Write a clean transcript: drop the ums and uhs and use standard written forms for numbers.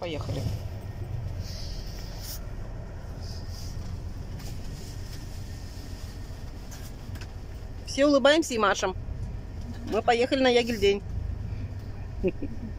поехали. Все улыбаемся и машем. Мы поехали на Ягельдень.